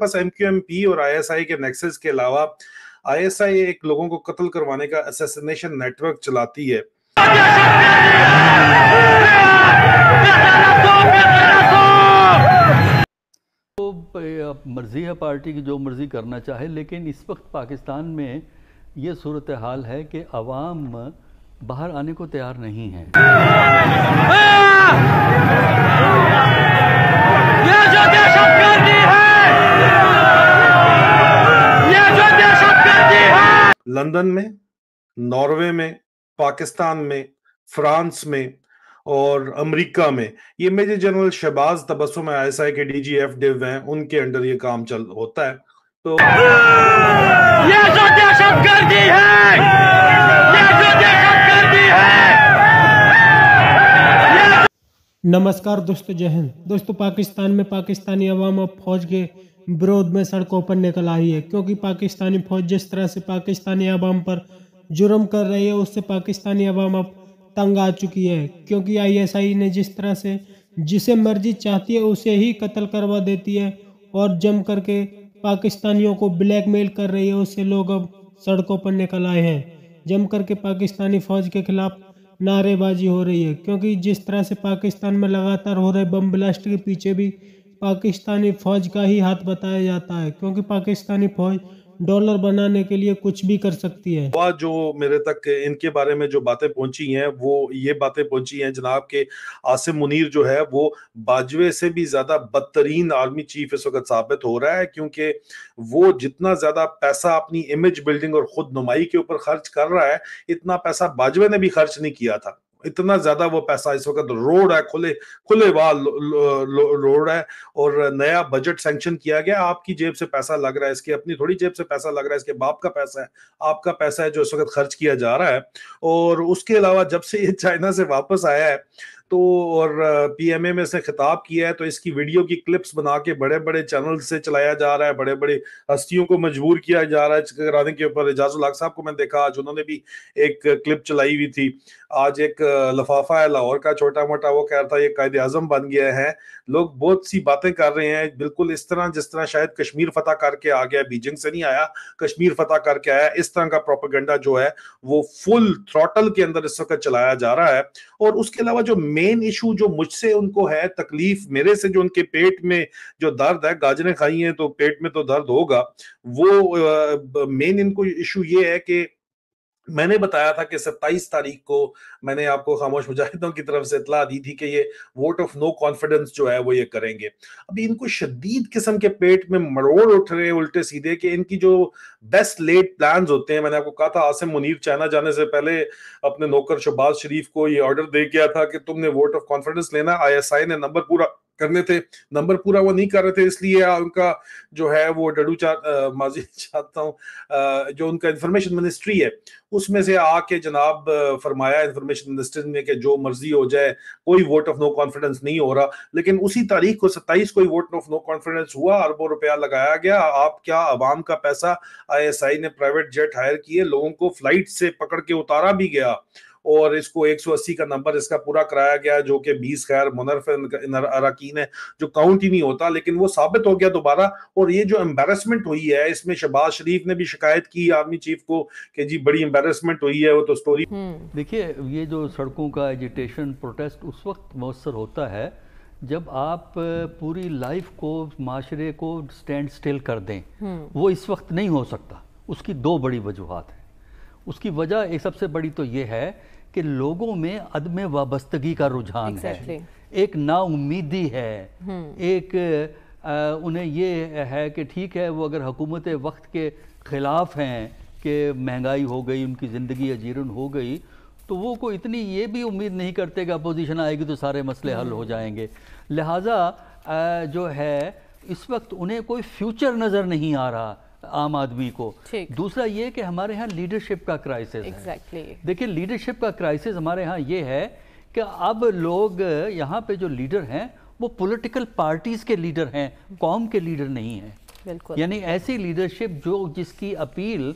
पास MQMP और ISI के nexus के अलावा ISI एक लोगों को कत्ल करवाने का असैसिनेशन नेटवर्क चलाती है। तो मर्जी है पार्टी की, जो मर्जी करना चाहे, लेकिन इस वक्त पाकिस्तान में ये सूरत हाल है कि अवाम बाहर आने को तैयार नहीं है। ये जो दहशतगर्दी है, ये जो दहशतगर्दी है। लंदन में, नॉर्वे में, पाकिस्तान में, फ्रांस में और अमेरिका में ये major general Shahbaz Tabassum ISI के DGF डिव हैं, उनके अंडर ये काम चल होता है। तो ये जो दहशतगर्दी है, ये जो दहशतगर्दी है। नमस्कार दोस्तों, जय हिंद। दोस्तों, पाकिस्तान में पाकिस्तानी अवाम अब फौज के विरोध में सड़कों पर निकल आई है, क्योंकि पाकिस्तानी फौज जिस तरह से पाकिस्तानी अवाम पर जुर्म कर रही है, उससे पाकिस्तानी अवाम अब तंग आ चुकी है। क्योंकि ISI ने जिस तरह से जिसे मर्जी चाहती है उसे ही कत्ल करवा देती है और जम करके पाकिस्तानियों को ब्लैकमेल कर रही है, उससे लोग अब सड़कों पर निकल आए हैं। जम करके पाकिस्तानी फौज के खिलाफ नारेबाजी हो रही है, क्योंकि जिस तरह से पाकिस्तान में लगातार हो रहे बम ब्लास्ट के पीछे भी पाकिस्तानी फौज का ही हाथ बताया जाता है, क्योंकि पाकिस्तानी फौज डॉलर बनाने के लिए कुछ भी कर सकती है। जो मेरे तक इनके बारे में जो बातें पहुंची हैं वो ये बातें पहुंची हैं जनाब के आसिम मुनीर जो है वो बाजवे से भी ज्यादा बदतरीन आर्मी चीफ इस वक्त साबित हो रहा है, क्योंकि वो जितना ज्यादा पैसा अपनी इमेज बिल्डिंग और खुद नुमाई के ऊपर खर्च कर रहा है, इतना पैसा बाजवे ने भी खर्च नहीं किया था। इतना ज्यादा वो पैसा इस वक्त रोड है, खुले वाल रोड है, और नया बजट सैंक्शन किया गया। आपकी जेब से पैसा लग रहा है, इसकी अपनी थोड़ी जेब से पैसा लग रहा है, इसके बाप का पैसा है, आपका पैसा है जो इस वक्त खर्च किया जा रहा है। और उसके अलावा जब से ये चाइना से वापस आया है तो और PMA में इसने खिताब किया है, तो इसकी वीडियो की क्लिप्स बना के बड़े बड़े चैनल से चलाया जा रहा है, बड़े बड़े हस्तियों को मजबूर किया जा रहा है कराने के ऊपर। एजाजुल हक साहब को मैंने देखा आज, उन्होंने भी एक क्लिप चलाई हुई थी। आज एक लफाफा है लाहौर का छोटा मोटा, वो कह रहा था ये कायदे आजम बन गया है। लोग बहुत सी बातें कर रहे हैं, बिल्कुल इस तरह जिस तरह शायद कश्मीर फतह करके आ गया, बीजिंग से नहीं आया, कश्मीर फतह करके आया। इस तरह का प्रोपेगेंडा जो है वो फुल थ्रॉटल के अंदर इस वक्त चलाया जा रहा है। और उसके अलावा जो मेन इशू जो मुझसे उनको है, तकलीफ मेरे से, जो उनके पेट में जो दर्द है, गाजरें खाई हैं तो पेट में तो दर्द होगा, वो मेन इनको इशू ये है कि मैंने बताया था कि 27 तारीख को मैंने आपको खामोश मुजाहिदों की तरफ से इतला दी थी कि ये वोट ऑफ नो कॉन्फिडेंस जो है वो ये करेंगे। अभी इनको शदीद किस्म के पेट में मरोड़ उठ रहे उल्टे सीधे कि इनकी जो बेस्ट लेड प्लान्स होते हैं। मैंने आपको कहा था आसिम मुनीर चाइना जाने से पहले अपने नौकर शहबाज शरीफ को ये ऑर्डर दे गया था कि तुमने वोट ऑफ कॉन्फिडेंस लेना। ISI ने नंबर पूरा करने थे, नंबर पूरा वो नहीं कर रहे थे, इसलिए उनका जो है वो डडू माजी चाहता हूँ, जो उनका इंफॉर्मेशन मिनिस्ट्री है उसमें से आके जनाब फरमाया इंफॉर्मेशन मिनिस्टर ने कि जो मर्जी हो जाए, कोई वोट ऑफ नो कॉन्फिडेंस नहीं हो रहा। लेकिन उसी तारीख को 27 को वोट ऑफ नो कॉन्फिडेंस हुआ, अरबों रुपया लगाया गया। आप क्या, अवाम का पैसा, ISI ने प्राइवेट जेट हायर किए, लोगों को फ्लाइट से पकड़ के उतारा भी गया और इसको 180 का नंबर इसका पूरा कराया गया, जो कि 20 खैर मुनरफ अरकान है, जो काउंट ही नहीं होता। लेकिन वो साबित हो गया दोबारा। और ये जो एम्बेरसमेंट हुई है, इसमें शहबाज शरीफ ने भी शिकायत की आर्मी चीफ को कि जी बड़ी एम्बेरसमेंट हुई है। वो तो स्टोरी देखिए, ये जो सड़कों का एजिटेशन प्रोटेस्ट उस वक्त मौसर होता है जब आप पूरी लाइफ को, माशरे को स्टैंड स्टिल कर दें। वो इस वक्त नहीं हो सकता। उसकी दो बड़ी वजूहात हैं। उसकी वजह एक सबसे बड़ी तो ये है कि लोगों में अदम वाबस्तगी का रुझान है, एक नाउम्मीदी है, एक उन्हें ये है कि ठीक है वो अगर हुकूमत वक्त के ख़िलाफ़ हैं कि महंगाई हो गई, उनकी ज़िंदगी अजीरन हो गई, तो वो कोई इतनी ये भी उम्मीद नहीं करते कि अपोजिशन आएगी तो सारे मसले हल हो जाएंगे। लिहाजा जो है इस वक्त उन्हें कोई फ्यूचर नज़र नहीं आ रहा आम आदमी को। दूसरा ये कि हमारे यहाँ लीडरशिप का क्राइसिस है। देखिए, लीडरशिप का क्राइसिस हमारे यहाँ ये है कि अब लोग यहाँ पे जो लीडर हैं वो पॉलिटिकल पार्टीज के लीडर हैं, कौम के लीडर नहीं हैं। यानी ऐसी लीडरशिप जो जिसकी अपील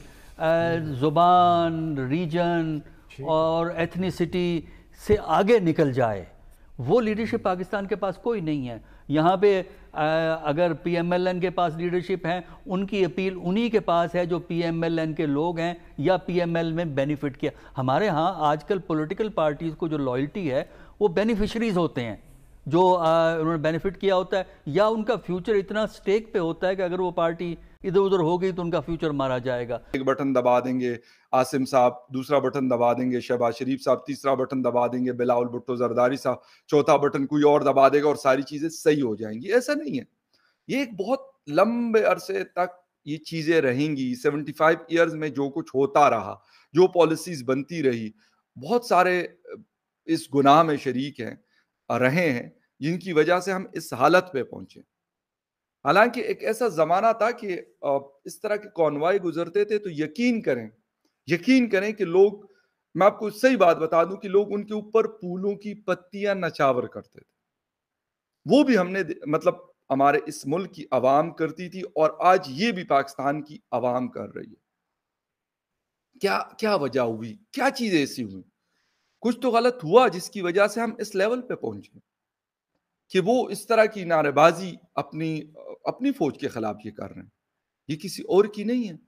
जुबान, रीजन और एथनिसिटी से आगे निकल जाए, वो लीडरशिप पाकिस्तान के पास कोई नहीं है। यहाँ पे अगर PMLN के पास लीडरशिप है, उनकी अपील उन्हीं के पास है जो PMLN के लोग हैं या PML में बेनिफिट किया। हमारे यहाँ आजकल पॉलिटिकल पार्टीज़ को जो लॉयल्टी है वो बेनिफिशरीज होते हैं, जो उन्होंने बेनिफिट किया होता है या उनका फ्यूचर इतना स्टेक पे होता है कि अगर वो पार्टी इधर उधर हो गई तो उनका फ्यूचर मारा जाएगा। एक बटन दबा देंगे आसिम साहब, दूसरा बटन दबा देंगे शहबाज शरीफ साहब, तीसरा बटन दबा देंगे बिलावल भुट्टो जरदारी साहब, चौथा बटन कोई और दबा देगा और सारी चीजें सही हो जाएंगी। ऐसा नहीं है। ये एक बहुत लंबे अरसे तक ये चीजें रहेंगी। 75 ईयर्स में जो कुछ होता रहा, जो पॉलिसीज बनती रही, बहुत सारे इस गुनाह में शरीक हैं, रहे हैं, जिनकी वजह से हम इस हालत पे पहुंचे। हालांकि एक ऐसा जमाना था कि इस तरह के कॉन्वॉय गुजरते थे तो यकीन करें कि लोग, मैं आपको सही बात बता दूं कि लोग उनके ऊपर फूलों की पत्तियां नचावर करते थे। वो भी हमने मतलब हमारे इस मुल्क की आवाम करती थी और आज ये भी पाकिस्तान की आवाम कर रही है। क्या क्या वजह हुई, क्या चीजें ऐसी हुई, कुछ तो गलत हुआ जिसकी वजह से हम इस लेवल पे पहुंचे कि वो इस तरह की नारेबाजी अपनी फौज के खिलाफ ये कर रहे हैं। ये किसी और की नहीं है।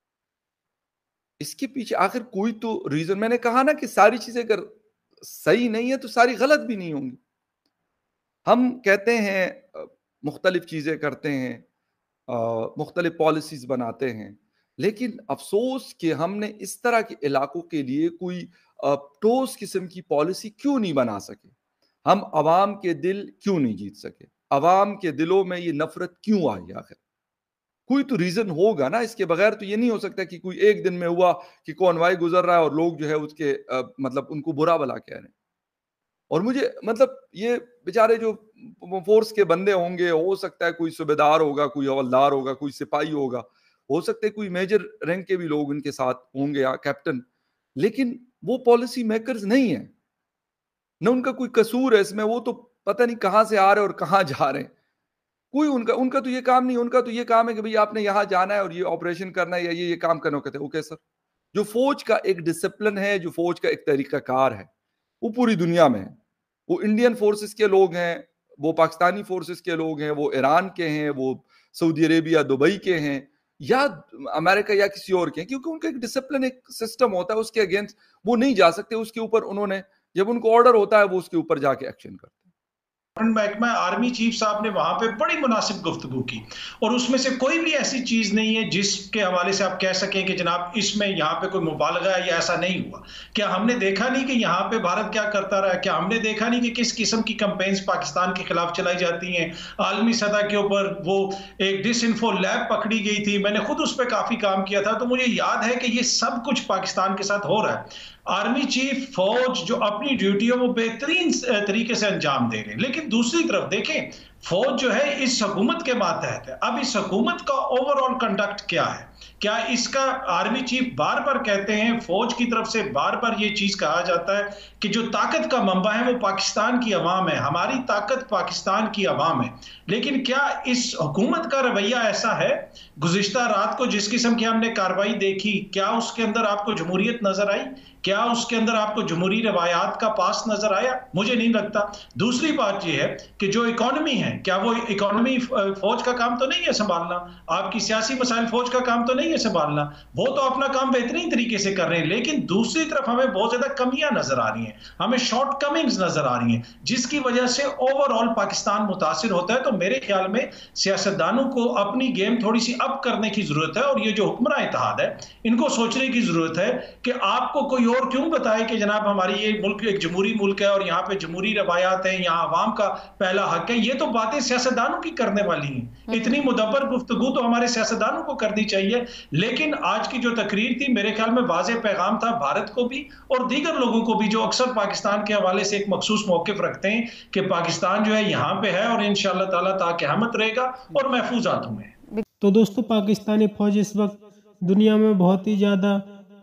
इसके पीछे आखिर कोई तो रीजन, मैंने कहा ना कि सारी चीजें अगर सही नहीं है तो सारी गलत भी नहीं होंगी। हम कहते हैं मुख्तलिफ चीजें करते हैं, मुख्तलिफ पॉलिसीज बनाते हैं, लेकिन अफसोस कि हमने इस तरह के इलाकों के लिए कोई ठोस किस्म की पॉलिसी क्यों नहीं बना सके। हम अवाम के दिल क्यों नहीं जीत सके, अवाम के दिलों में ये नफरत क्यों आई। आखिर कोई तो रीजन होगा ना, इसके बगैर तो ये नहीं हो सकता कि कोई एक दिन में हुआ कि कॉन्वॉय गुजर रहा है और लोग जो है उसके मतलब उनको बुरा भला कह रहे हैं। और मुझे मतलब ये बेचारे जो फोर्स के बंदे होंगे, हो सकता है कोई सूबेदार होगा, कोई हवलदार होगा, कोई सिपाही होगा, हो सकता है कोई मेजर रैंक के भी लोग उनके साथ होंगे या कैप्टन, लेकिन वो पॉलिसी मेकर्स नहीं है, न उनका कोई कसूर है इसमें। वो तो पता नहीं कहां से आ रहे और कहां जा रहे हैं। कोई उनका तो ये काम नहीं। उनका तो ये काम है कि भाई आपने यहां जाना है और ये ऑपरेशन करना है या ये काम करना। कहते हैं ओके सर। जो फौज का एक डिसिप्लिन है, जो फौज का एक तरीकाकार है, वो पूरी दुनिया में है। वो इंडियन फोर्सेस के लोग हैं, वो पाकिस्तानी फोर्सेस के लोग हैं, वो ईरान के हैं, वो सऊदी अरेबिया दुबई के हैं या अमेरिका या किसी और के हैं, क्योंकि उनका एक डिसिप्लिन, एक सिस्टम होता है, उसके अगेंस्ट वो नहीं जा सकते। उसके ऊपर उन्होंने, जब उनको ऑर्डर होता है वो उसके ऊपर जाके एक्शन करते हैं। महकमा आर्मी चीफ साहब ने वहां पे बड़ी मुनासिब गुफ्तगू की और उसमें से कोई भी ऐसी चीज नहीं है जिसके हवाले से आप कह सकें कि जनाब इसमें यहाँ पे कोई मुबालगा है या ऐसा नहीं हुआ। क्या हमने देखा नहीं कि यहाँ पे भारत क्या करता रहा है? क्या हमने देखा नहीं कि किस किस्म की कैंपेन्स पाकिस्तान के खिलाफ चलाई जाती हैं? आलमी सतह के ऊपर वो एक डिसइंफो लैब पकड़ी गई थी, मैंने खुद उस पर काफी काम किया था, तो मुझे याद है कि ये सब कुछ पाकिस्तान के साथ हो रहा है। आर्मी चीफ, फौज जो अपनी ड्यूटी है वो बेहतरीन तरीके से अंजाम दे रहे हैं, लेकिन दूसरी तरफ देखें फौज जो है इस हुकूमत के मातहत है। अब इस हुकूमत का ओवरऑल कंडक्ट क्या है? क्या इसका आर्मी चीफ बार बार कहते हैं, फौज की तरफ से बार बार ये चीज कहा जाता है कि जो ताकत का मंबा है वो पाकिस्तान की अवाम है, हमारी ताकत पाकिस्तान की अवाम है। लेकिन क्या इस हुकूमत का रवैया ऐसा है? गुज़िश्ता रात को जिस किस्म की हमने कार्रवाई देखी, क्या उसके अंदर आपको जमहूरियत नजर आई? क्या उसके अंदर आपको जमहूरी रवायात का पास नजर आया? मुझे नहीं लगता। दूसरी बात यह है कि जो इकोनॉमी है, क्या वो इकोनॉमी फौज का काम तो नहीं है संभालना? आपकी सियासी मसाइल फौज का काम तो नहीं है संभालना। वो तो अपना काम बेहतरीन तरीके से कर रहे हैं, लेकिन दूसरी तरफ हमें बहुत ज्यादा कमियां नजर आ रही हैं, हमें शॉर्ट कमिंग्स नजर आ रही हैं, जिसकी वजह से ओवरऑल पाकिस्तान मुतासिर होता है। तो मेरे ख्याल में सियासतदानों को अपनी गेम थोड़ी सी अप करने की जरूरत है और ये जो हुक्मरान इत्तेहाद है इनको सोचने की जरूरत है कि आपको कोई और क्यों बताए कि जनाब हमारी ये मुल्क एक जमहूरी मुल्क है और यहाँ पे जमहूरी रवायात है, यहाँ अवाम का पहला हक है। ये तो बातें सियासतदानों की करने वाली हैं। इतनी मुदब्बर गुफ्तगू तो हमारे सियासतदानों को करनी चाहिए। लेकिन आज की जो तकरीर थी मेरे ख्याल में वाज़ेह पैगाम था भारत को भी और दीगर लोगों को भी जो अक्सर पाकिस्तान के हवाले से एक मखसूस मौक़िफ़ रखते हैं कि पाकिस्तान जो है यहाँ पे है और इंशाअल्लाह ताला ताक़यामत रहेगा और महफूजात में। तो दोस्तों, पाकिस्तानी फौज इस वक्त दुनिया में बहुत ही ज़्यादा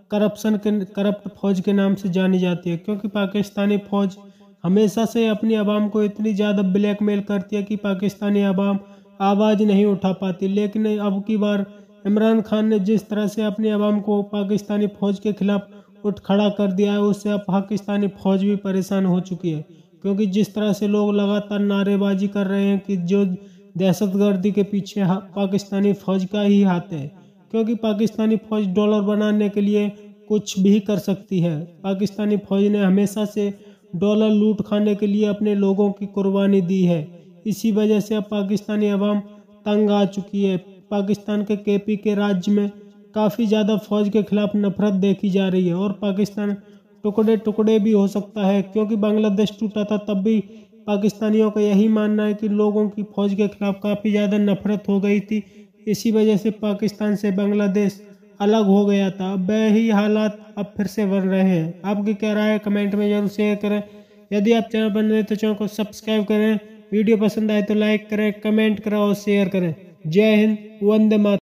करप्ट फौज के नाम से जानी जाती है, क्योंकि पाकिस्तानी फौज हमेशा से अपनी आवाम को इतनी ज़्यादा ब्लैकमेल करती है कि पाकिस्तानी आवाम आवाज़ नहीं उठा पाती। लेकिन अब की बार इमरान खान ने जिस तरह से अपनी आवाम को पाकिस्तानी फौज के खिलाफ उठ खड़ा कर दिया है, उससे अब पाकिस्तानी फौज भी परेशान हो चुकी है, क्योंकि जिस तरह से लोग लगातार नारेबाजी कर रहे हैं कि जो दहशतगर्दी के पीछे पाकिस्तानी फौज का ही हाथ है, क्योंकि पाकिस्तानी फौज डॉलर बनाने के लिए कुछ भी कर सकती है। पाकिस्तानी फौज ने हमेशा से डॉलर लूट खाने के लिए अपने लोगों की कुर्बानी दी है। इसी वजह से अब पाकिस्तानी अवाम तंग आ चुकी है। पाकिस्तान के केपी के राज्य में काफ़ी ज़्यादा फौज के खिलाफ नफरत देखी जा रही है और पाकिस्तान टुकड़े टुकड़े भी हो सकता है, क्योंकि बांग्लादेश टूटा था तब भी पाकिस्तानियों का यही मानना है कि लोगों की फौज के खिलाफ काफ़ी ज़्यादा नफरत हो गई थी। इसी वजह से पाकिस्तान से बांग्लादेश अलग हो गया था। अब वही हालात अब फिर से बन रहे हैं। आपकी क्या राय है कमेंट में जरूर शेयर करें। यदि आप चैनल पर नए तो चैनल को सब्सक्राइब करें। वीडियो पसंद आए तो लाइक करें, कमेंट करें और शेयर करें। जय हिंद, वंदे मातरम।